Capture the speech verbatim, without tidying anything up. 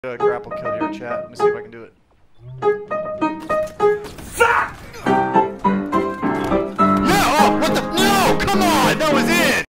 Uh, grapple kill here, chat. Let me see if I can do it.